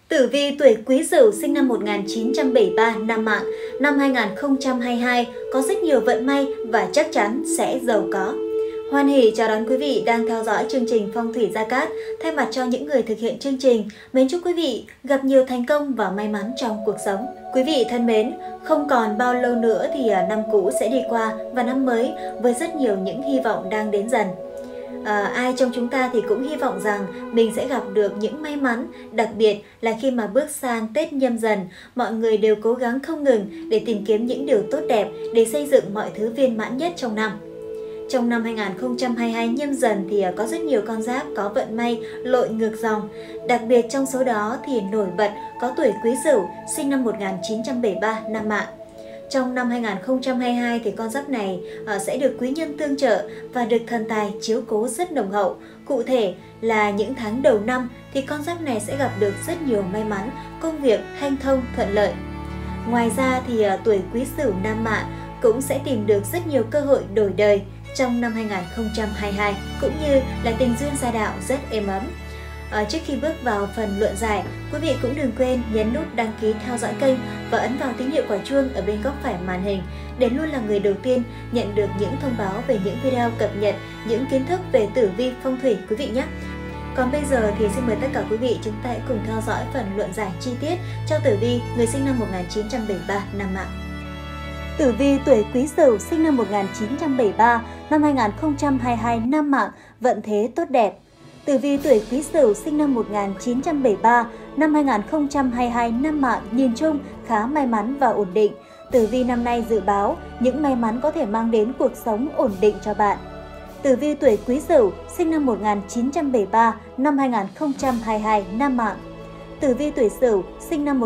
Tử vi tuổi Quý Sửu sinh năm 1973, nam mạng, năm 2022 có rất nhiều vận may và chắc chắn sẽ giàu có. Hoan hỉ chào đón quý vị đang theo dõi chương trình Phong thủy Gia Cát. Thay mặt cho những người thực hiện chương trình, mến chúc quý vị gặp nhiều thành công và may mắn trong cuộc sống. Quý vị thân mến, không còn bao lâu nữa thì năm cũ sẽ đi qua và năm mới với rất nhiều những hy vọng đang đến dần. Ai trong chúng ta thì cũng hy vọng rằng mình sẽ gặp được những may mắn, đặc biệt là khi mà bước sang Tết Nhâm Dần, mọi người đều cố gắng không ngừng để tìm kiếm những điều tốt đẹp để xây dựng mọi thứ viên mãn nhất trong năm. Trong năm 2022 Nhâm Dần thì có rất nhiều con giáp có vận may lội ngược dòng. Đặc biệt trong số đó thì nổi bật có tuổi Quý Sửu sinh năm 1973, nam mạng. Trong năm 2022 thì con giáp này sẽ được quý nhân tương trợ và được thần tài chiếu cố rất nồng hậu. Cụ thể là những tháng đầu năm thì con giáp này sẽ gặp được rất nhiều may mắn, công việc hanh thông thuận lợi. Ngoài ra thì tuổi Quý Sửu nam mạng cũng sẽ tìm được rất nhiều cơ hội đổi đời trong năm 2022, cũng như là tình duyên gia đạo rất êm ấm. Trước khi bước vào phần luận giải, quý vị cũng đừng quên nhấn nút đăng ký theo dõi kênh và ấn vào tín hiệu quả chuông ở bên góc phải màn hình để luôn là người đầu tiên nhận được những thông báo về những video cập nhật, những kiến thức về tử vi phong thủy quý vị nhé. Còn bây giờ thì xin mời tất cả quý vị chúng ta hãy cùng theo dõi phần luận giải chi tiết cho tử vi người sinh năm 1973, nam mạng. Tử vi tuổi Quý Sửu sinh năm 1973, năm 2022, nam mạng, vận thế tốt đẹp. Tử vi tuổi Quý Sửu sinh năm 1973, năm 2022, nam mạng, nhìn chung khá may mắn và ổn định. Tử vi năm nay dự báo những may mắn có thể mang đến cuộc sống ổn định cho bạn. Tử vi tuổi Quý Sửu sinh năm 1973, năm 2022, nam mạng. Tử vi tuổi Sửu sinh năm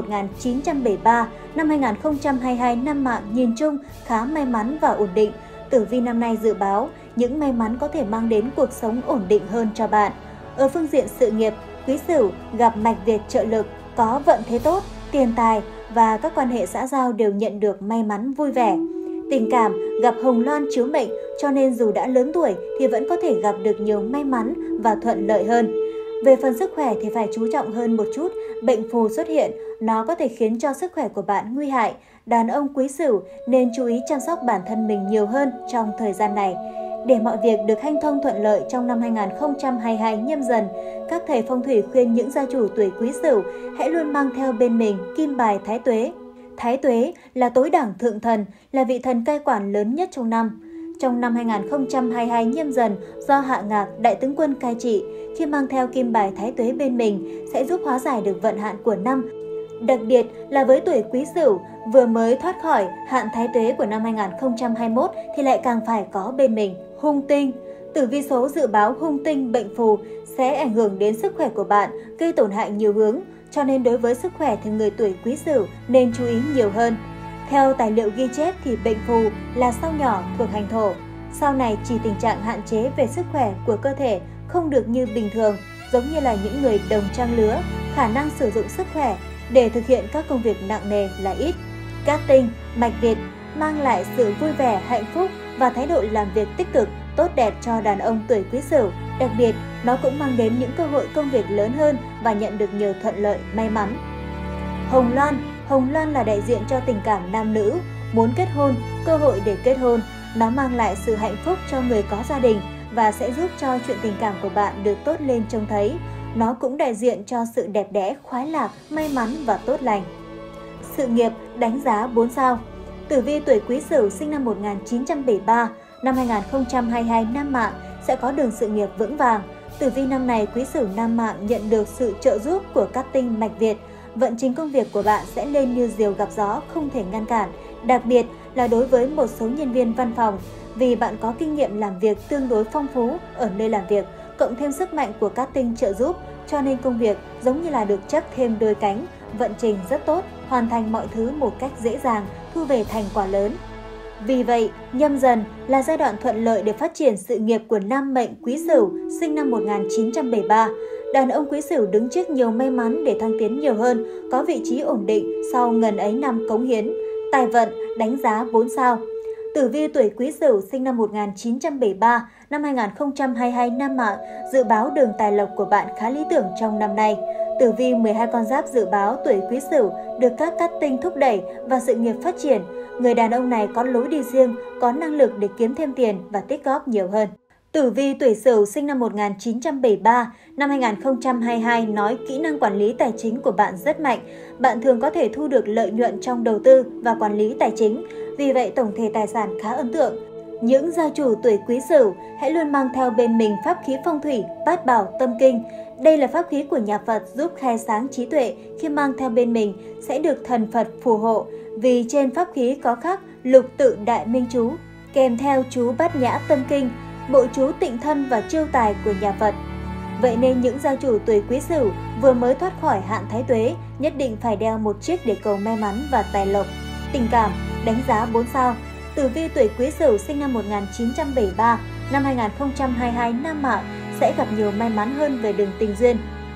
1973, năm 2022, nam mạng, nhìn chung khá may mắn và ổn định. Tử vi năm nay dự báo những may mắn có thể mang đến cuộc sống ổn định hơn cho bạn. Ở phương diện sự nghiệp, Quý Sửu gặp mạch Việt trợ lực, có vận thế tốt, tiền tài và các quan hệ xã giao đều nhận được may mắn vui vẻ. Tình cảm gặp hồng loan chiếu mệnh, cho nên dù đã lớn tuổi thì vẫn có thể gặp được nhiều may mắn và thuận lợi hơn. Về phần sức khỏe thì phải chú trọng hơn một chút, bệnh phù xuất hiện, nó có thể khiến cho sức khỏe của bạn nguy hại. Đàn ông Quý Sửu nên chú ý chăm sóc bản thân mình nhiều hơn trong thời gian này. Để mọi việc được hanh thông thuận lợi trong năm 2022 Nhâm Dần, các thầy phong thủy khuyên những gia chủ tuổi Quý Sửu hãy luôn mang theo bên mình kim bài Thái Tuế. Thái Tuế là tối đẳng thượng thần, là vị thần cai quản lớn nhất trong năm. Trong năm 2022 Nhâm Dần, do Hạ Ngạc đại tướng quân cai trị, khi mang theo kim bài Thái Tuế bên mình sẽ giúp hóa giải được vận hạn của năm. Đặc biệt là với tuổi Quý Sửu vừa mới thoát khỏi hạn Thái Tuế của năm 2021 thì lại càng phải có bên mình hung tinh. Tử vi số dự báo hung tinh bệnh phù sẽ ảnh hưởng đến sức khỏe của bạn, gây tổn hại nhiều hướng, cho nên đối với sức khỏe thì người tuổi Quý Sửu nên chú ý nhiều hơn. Theo tài liệu ghi chép thì bệnh phù là sao nhỏ thuộc hành thổ. Sao này chỉ tình trạng hạn chế về sức khỏe của cơ thể không được như bình thường, giống như là những người đồng trang lứa, khả năng sử dụng sức khỏe để thực hiện các công việc nặng nề là ít. Cát tinh, mạch Việt mang lại sự vui vẻ, hạnh phúc và thái độ làm việc tích cực, tốt đẹp cho đàn ông tuổi Quý Sửu. Đặc biệt, nó cũng mang đến những cơ hội công việc lớn hơn và nhận được nhiều thuận lợi, may mắn. Hồng Loan là đại diện cho tình cảm nam nữ, muốn kết hôn, cơ hội để kết hôn. Nó mang lại sự hạnh phúc cho người có gia đình và sẽ giúp cho chuyện tình cảm của bạn được tốt lên trông thấy. Nó cũng đại diện cho sự đẹp đẽ, khoái lạc, may mắn và tốt lành. Sự nghiệp đánh giá 4 sao. Tử vi tuổi Quý Sửu sinh năm 1973, năm 2022 nam mạng sẽ có đường sự nghiệp vững vàng. Tử vi năm này Quý Sửu nam mạng nhận được sự trợ giúp của các tinh mạch Việt. Vận trình công việc của bạn sẽ lên như diều gặp gió, không thể ngăn cản. Đặc biệt là đối với một số nhân viên văn phòng, vì bạn có kinh nghiệm làm việc tương đối phong phú ở nơi làm việc, cộng thêm sức mạnh của các tinh trợ giúp, cho nên công việc giống như là được chấp thêm đôi cánh, vận trình rất tốt, hoàn thành mọi thứ một cách dễ dàng, thu về thành quả lớn. Vì vậy, Nhâm Dần là giai đoạn thuận lợi để phát triển sự nghiệp của nam mệnh Quý Sửu sinh năm 1973. Đàn ông Quý Sửu đứng trước nhiều may mắn để thăng tiến nhiều hơn, có vị trí ổn định sau ngần ấy năm cống hiến. Tài vận đánh giá 4 sao. Tử vi tuổi Quý Sửu sinh năm 1973, năm 2022 nam mạng, dự báo đường tài lộc của bạn khá lý tưởng trong năm nay. Tử vi 12 con giáp dự báo tuổi Quý Sửu được các cát tinh thúc đẩy và sự nghiệp phát triển. Người đàn ông này có lối đi riêng, có năng lực để kiếm thêm tiền và tích góp nhiều hơn. Tử vi tuổi Sửu sinh năm 1973, năm 2022 nói kỹ năng quản lý tài chính của bạn rất mạnh. Bạn thường có thể thu được lợi nhuận trong đầu tư và quản lý tài chính. Vì vậy, tổng thể tài sản khá ấn tượng. Những gia chủ tuổi Quý Sửu hãy luôn mang theo bên mình pháp khí phong thủy Bát Bảo Tâm Kinh. Đây là pháp khí của nhà Phật giúp khai sáng trí tuệ, khi mang theo bên mình sẽ được thần Phật phù hộ. Vì trên pháp khí có khắc Lục Tự Đại Minh Chú, kèm theo chú Bát Nhã Tâm Kinh, bộ chú tịnh thân và chiêu tài của nhà Phật. Vậy nên những gia chủ tuổi Quý Sửu vừa mới thoát khỏi hạn thái tuế nhất định phải đeo một chiếc để cầu may mắn và tài lộc. Tình cảm, đánh giá 4 sao. Tử vi tuổi Quý Sửu sinh năm 1973, năm 2022 nam mạng sẽ gặp nhiều may mắn hơn về đường tình duyên.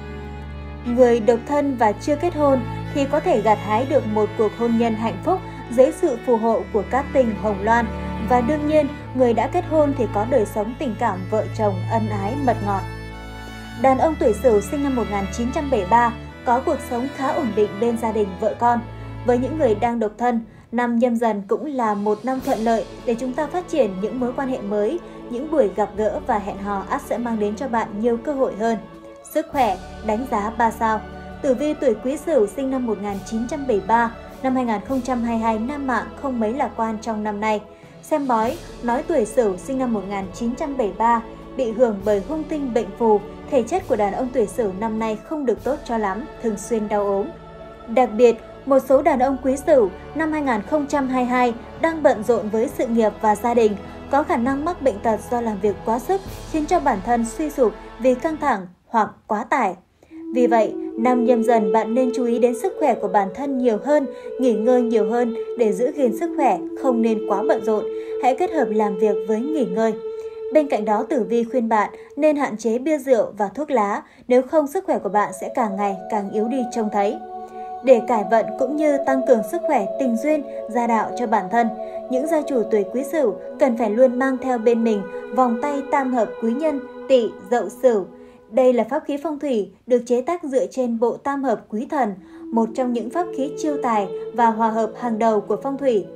Người độc thân và chưa kết hôn thì có thể gặt hái được một cuộc hôn nhân hạnh phúc dưới sự phù hộ của cát tinh Hồng Loan. Và đương nhiên, người đã kết hôn thì có đời sống tình cảm vợ chồng ân ái mật ngọt. Đàn ông tuổi Sửu sinh năm 1973 có cuộc sống khá ổn định bên gia đình vợ con. Với những người đang độc thân, năm Nhâm Dần cũng là một năm thuận lợi để chúng ta phát triển những mối quan hệ mới, những buổi gặp gỡ và hẹn hò ắt sẽ mang đến cho bạn nhiều cơ hội hơn. Sức khỏe, đánh giá 3 sao. Tử vi tuổi Quý Sửu sinh năm 1973, năm 2022 nam mạng không mấy lạc quan trong năm nay. Xem bói, nói tuổi Sửu sinh năm 1973 bị hưởng bởi hung tinh bệnh phù, thể chất của đàn ông tuổi Sửu năm nay không được tốt cho lắm, thường xuyên đau ốm. Đặc biệt, một số đàn ông Quý Sửu năm 2022 đang bận rộn với sự nghiệp và gia đình, có khả năng mắc bệnh tật do làm việc quá sức, khiến cho bản thân suy sụp vì căng thẳng hoặc quá tải. Vì vậy, năm Nhâm Dần bạn nên chú ý đến sức khỏe của bản thân nhiều hơn, nghỉ ngơi nhiều hơn để giữ gìn sức khỏe, không nên quá bận rộn, hãy kết hợp làm việc với nghỉ ngơi. Bên cạnh đó, tử vi khuyên bạn nên hạn chế bia rượu và thuốc lá, nếu không sức khỏe của bạn sẽ càng ngày càng yếu đi trông thấy. Để cải vận cũng như tăng cường sức khỏe tình duyên, gia đạo cho bản thân, những gia chủ tuổi Quý Sửu cần phải luôn mang theo bên mình vòng tay tam hợp quý nhân Tỵ Dậu Sửu. Đây là pháp khí phong thủy được chế tác dựa trên bộ tam hợp quý thần, một trong những pháp khí chiêu tài và hòa hợp hàng đầu của phong thủy.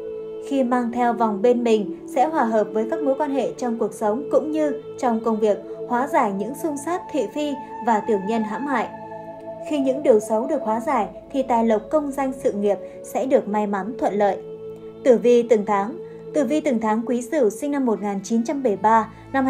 Khi mang theo vòng bên mình sẽ hòa hợp với các mối quan hệ trong cuộc sống cũng như trong công việc, hóa giải những xung sát thị phi và tiểu nhân hãm hại. Khi những điều xấu được hóa giải thì tài lộc công danh sự nghiệp sẽ được may mắn thuận lợi. Tử vi từng tháng. Tử vi từng tháng Quý Sửu sinh năm 1973, năm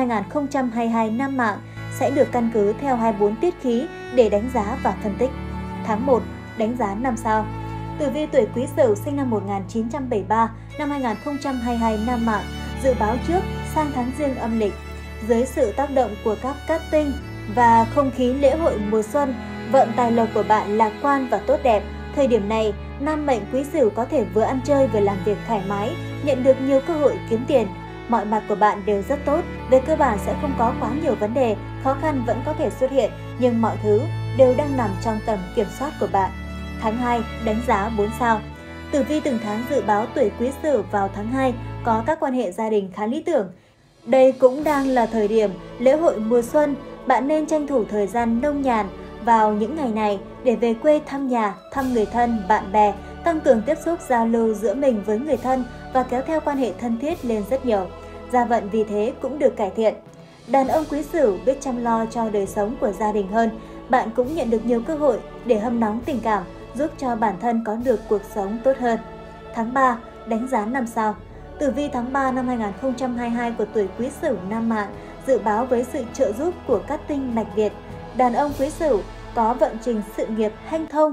2022 nam mạng sẽ được căn cứ theo 24 tiết khí để đánh giá và phân tích. Tháng 1, đánh giá 5 sao. Tử vi tuổi Quý Sửu sinh năm 1973, năm 2022 nam mạng dự báo trước sang tháng Giêng âm lịch. Dưới sự tác động của các cát tinh và không khí lễ hội mùa xuân, vận tài lộc của bạn lạc quan và tốt đẹp. Thời điểm này, nam mệnh Quý Sửu có thể vừa ăn chơi vừa làm việc thoải mái, nhận được nhiều cơ hội kiếm tiền. Mọi mặt của bạn đều rất tốt, về cơ bản sẽ không có quá nhiều vấn đề, khó khăn vẫn có thể xuất hiện, nhưng mọi thứ đều đang nằm trong tầm kiểm soát của bạn. Tháng 2, đánh giá 4 sao. Tử vi từng tháng dự báo tuổi Quý Sửu vào tháng 2 có các quan hệ gia đình khá lý tưởng. Đây cũng đang là thời điểm lễ hội mùa xuân, bạn nên tranh thủ thời gian nông nhàn vào những ngày này để về quê thăm nhà, thăm người thân, bạn bè, tăng cường tiếp xúc giao lưu giữa mình với người thân và kéo theo quan hệ thân thiết lên rất nhiều. Gia vận vì thế cũng được cải thiện. Đàn ông Quý Sửu biết chăm lo cho đời sống của gia đình hơn, bạn cũng nhận được nhiều cơ hội để hâm nóng tình cảm, giúp cho bản thân có được cuộc sống tốt hơn. Tháng 3, đánh giá 5 sao. Tử vi tháng 3 năm 2022 của tuổi Quý Sửu nam mạng dự báo với sự trợ giúp của các tinh mạch Việt, đàn ông Quý Sửu có vận trình sự nghiệp hanh thông.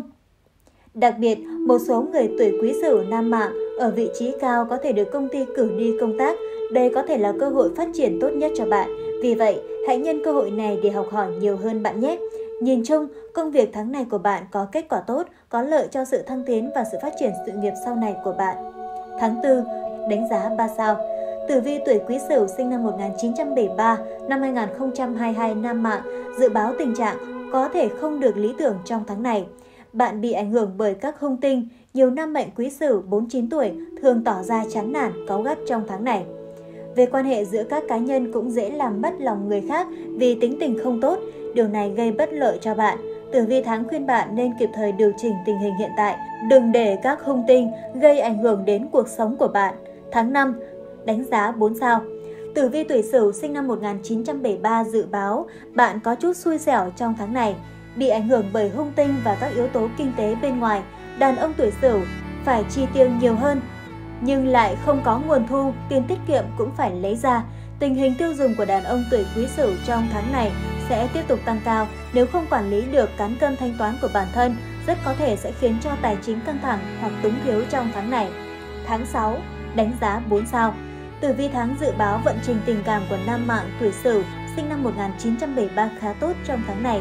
Đặc biệt, một số người tuổi Quý Sửu nam mạng ở vị trí cao có thể được công ty cử đi công tác. Đây có thể là cơ hội phát triển tốt nhất cho bạn. Vì vậy, hãy nhân cơ hội này để học hỏi nhiều hơn bạn nhé. Nhìn chung, công việc tháng này của bạn có kết quả tốt, có lợi cho sự thăng tiến và sự phát triển sự nghiệp sau này của bạn. Tháng 4, đánh giá 3 sao. Tử vi tuổi Quý Sửu sinh năm 1973, năm 2022 nam mạng dự báo tình trạng có thể không được lý tưởng trong tháng này. Bạn bị ảnh hưởng bởi các hung tinh, nhiều nam mệnh Quý Sửu 49 tuổi thường tỏ ra chán nản, cáu gắt trong tháng này. Về quan hệ giữa các cá nhân cũng dễ làm mất lòng người khác vì tính tình không tốt, điều này gây bất lợi cho bạn. Tử vi tháng khuyên bạn nên kịp thời điều chỉnh tình hình hiện tại, đừng để các hung tinh gây ảnh hưởng đến cuộc sống của bạn. Tháng 5, đánh giá 4 sao. Tử vi tuổi Sửu sinh năm 1973 dự báo bạn có chút xui xẻo trong tháng này, bị ảnh hưởng bởi hung tinh và các yếu tố kinh tế bên ngoài. Đàn ông tuổi Sửu phải chi tiêu nhiều hơn, nhưng lại không có nguồn thu, tiền tiết kiệm cũng phải lấy ra. Tình hình tiêu dùng của đàn ông tuổi Quý Sửu trong tháng này sẽ tiếp tục tăng cao. Nếu không quản lý được cán cân thanh toán của bản thân, rất có thể sẽ khiến cho tài chính căng thẳng hoặc túng thiếu trong tháng này. Tháng 6, đánh giá 4 sao. Tử vi tháng dự báo vận trình tình cảm của nam mạng tuổi Sửu sinh năm 1973 khá tốt trong tháng này.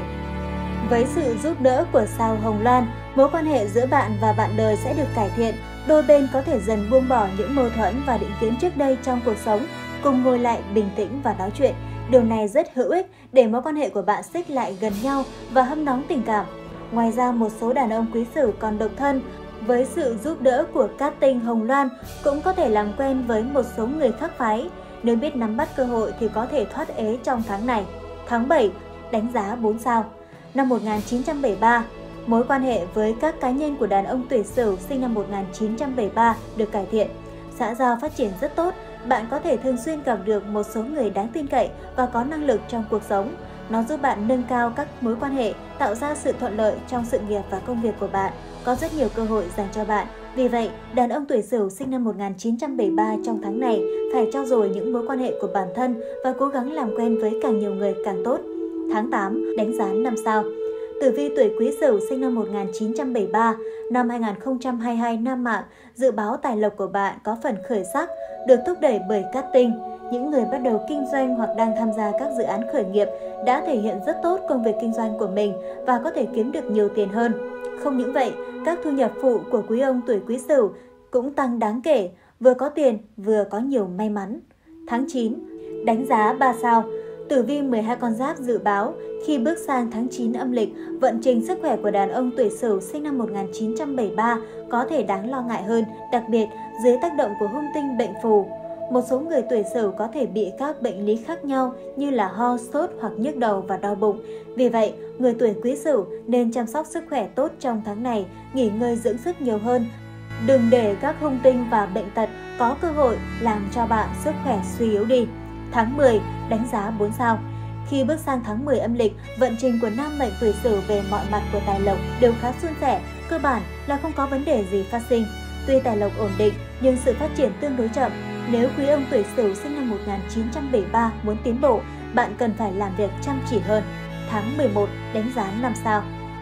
Với sự giúp đỡ của sao Hồng Loan, mối quan hệ giữa bạn và bạn đời sẽ được cải thiện. Đôi bên có thể dần buông bỏ những mâu thuẫn và định kiến trước đây trong cuộc sống, cùng ngồi lại bình tĩnh và nói chuyện. Điều này rất hữu ích để mối quan hệ của bạn xích lại gần nhau và hâm nóng tình cảm. Ngoài ra, một số đàn ông Quý Sửu còn độc thân, với sự giúp đỡ của cát tinh Hồng Loan cũng có thể làm quen với một số người khác phái. Nếu biết nắm bắt cơ hội thì có thể thoát ế trong tháng này. Tháng 7, đánh giá 4 sao. Năm 1973, mối quan hệ với các cá nhân của đàn ông tuổi Sửu sinh năm 1973 được cải thiện. Xã giao phát triển rất tốt, bạn có thể thường xuyên gặp được một số người đáng tin cậy và có năng lực trong cuộc sống. Nó giúp bạn nâng cao các mối quan hệ, tạo ra sự thuận lợi trong sự nghiệp và công việc của bạn. Có rất nhiều cơ hội dành cho bạn. Vì vậy, đàn ông tuổi Sửu sinh năm 1973 trong tháng này phải trau dồi những mối quan hệ của bản thân và cố gắng làm quen với càng nhiều người càng tốt. Tháng 8, đánh giá 5 sao. Tử vi tuổi Quý Sửu sinh năm 1973, năm 2022 nam mạng, dự báo tài lộc của bạn có phần khởi sắc, được thúc đẩy bởi cát tinh. Những người bắt đầu kinh doanh hoặc đang tham gia các dự án khởi nghiệp đã thể hiện rất tốt công việc kinh doanh của mình và có thể kiếm được nhiều tiền hơn. Không những vậy, các thu nhập phụ của quý ông tuổi Quý Sửu cũng tăng đáng kể, vừa có tiền vừa có nhiều may mắn. Tháng 9, đánh giá 3 sao. Tử vi 12 con giáp dự báo khi bước sang tháng 9 âm lịch, vận trình sức khỏe của đàn ông tuổi Sửu sinh năm 1973 có thể đáng lo ngại hơn, đặc biệt dưới tác động của hung tinh bệnh phù. Một số người tuổi Sửu có thể bị các bệnh lý khác nhau như là ho, sốt hoặc nhức đầu và đau bụng. Vì vậy, người tuổi Quý Sửu nên chăm sóc sức khỏe tốt trong tháng này, nghỉ ngơi dưỡng sức nhiều hơn. Đừng để các hung tinh và bệnh tật có cơ hội làm cho bạn sức khỏe suy yếu đi. Tháng 10, đánh giá 4 sao. Khi bước sang tháng 10 âm lịch, vận trình của nam mệnh tuổi Sửu về mọi mặt của tài lộc đều khá suôn sẻ, cơ bản là không có vấn đề gì phát sinh. Tuy tài lộc ổn định nhưng sự phát triển tương đối chậm. Nếu quý ông tuổi Sửu sinh năm 1973 muốn tiến bộ, bạn cần phải làm việc chăm chỉ hơn. Tháng 11, đánh giá 5 sao.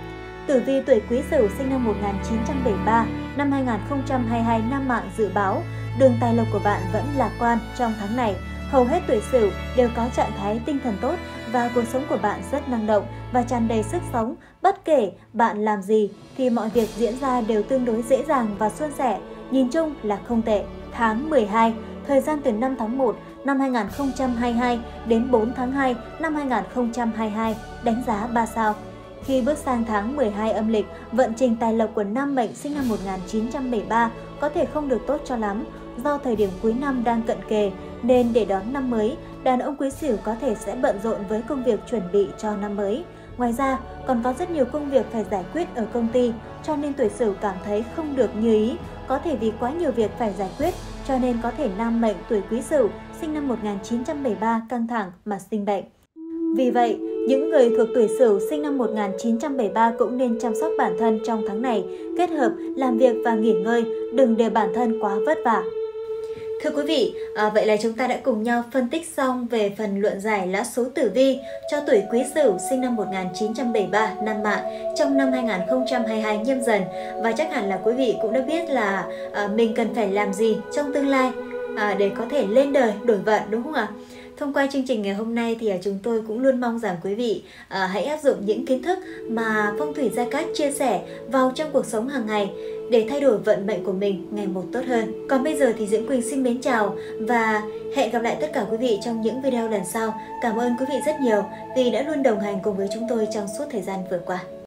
Tử vi tuổi Quý Sửu sinh năm 1973, năm 2022 nam mạng dự báo đường tài lộc của bạn vẫn lạc quan trong tháng này. Hầu hết tuổi Sửu đều có trạng thái tinh thần tốt và cuộc sống của bạn rất năng động và tràn đầy sức sống. Bất kể bạn làm gì thì mọi việc diễn ra đều tương đối dễ dàng và suôn sẻ. Nhìn chung là không tệ. Tháng 12, thời gian từ 5 tháng 1 năm 2022 đến 4 tháng 2 năm 2022, đánh giá 3 sao. Khi bước sang tháng 12 âm lịch, vận trình tài lộc của nam mệnh sinh năm 1973 có thể không được tốt cho lắm. Do thời điểm cuối năm đang cận kề nên để đón năm mới, đàn ông Quý Sửu có thể sẽ bận rộn với công việc chuẩn bị cho năm mới. Ngoài ra, còn có rất nhiều công việc phải giải quyết ở công ty, cho nên tuổi Sửu cảm thấy không được như ý. Có thể vì quá nhiều việc phải giải quyết, cho nên có thể nam mệnh tuổi Quý Sửu sinh năm 1973 căng thẳng mà sinh bệnh. Vì vậy, những người thuộc tuổi Sửu sinh năm 1973 cũng nên chăm sóc bản thân trong tháng này, kết hợp làm việc và nghỉ ngơi, đừng để bản thân quá vất vả. Thưa quý vị, vậy là chúng ta đã cùng nhau phân tích xong về phần luận giải lá số tử vi cho tuổi Quý Sửu sinh năm 1973 nam mạng trong năm 2022 Nhâm Dần. Và chắc hẳn là quý vị cũng đã biết là mình cần phải làm gì trong tương lai để có thể lên đời đổi vận, đúng không ạ? Thông qua chương trình ngày hôm nay thì chúng tôi cũng luôn mong rằng quý vị hãy áp dụng những kiến thức mà Phong thủy Gia Cát chia sẻ vào trong cuộc sống hàng ngày để thay đổi vận mệnh của mình ngày một tốt hơn. Còn bây giờ thì Diễm Quỳnh xin mến chào và hẹn gặp lại tất cả quý vị trong những video lần sau. Cảm ơn quý vị rất nhiều vì đã luôn đồng hành cùng với chúng tôi trong suốt thời gian vừa qua.